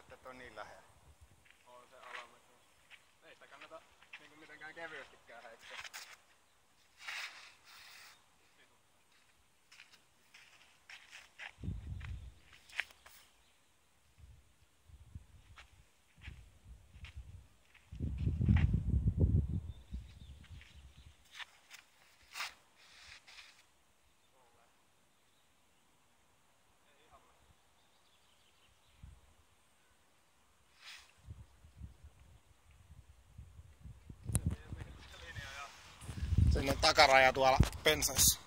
että et on niin lähellä. On se alamäki. Ei sitä kannata niinku mitenkään kevyestikään heittää. Sen on takaraja tuolla pensassa.